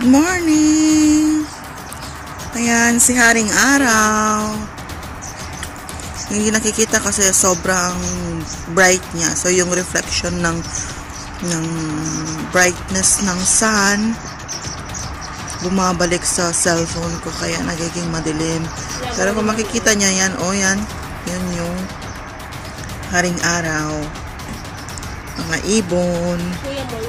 Good morning! Ayan, si Haring Araw. Hindi nakikita kasi sobrang bright niya. So, yung reflection ng brightness ng sun bumabalik sa cellphone ko, kaya nagiging madilim. Pero kung makikita niya yan, oh yan, yun yung Haring Araw. Mga ibon.